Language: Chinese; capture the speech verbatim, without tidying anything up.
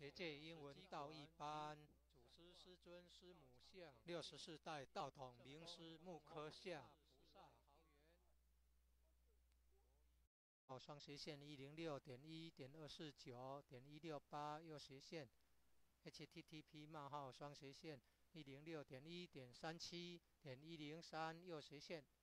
学界英文道义班，祖师师尊师母像，六十四代道统名师木科像。菩萨桃园。哦，双斜线一零六点一点二四九点一六八右斜线 ，H T T P 冒号双斜线一零六点一点三七点一零三右斜线。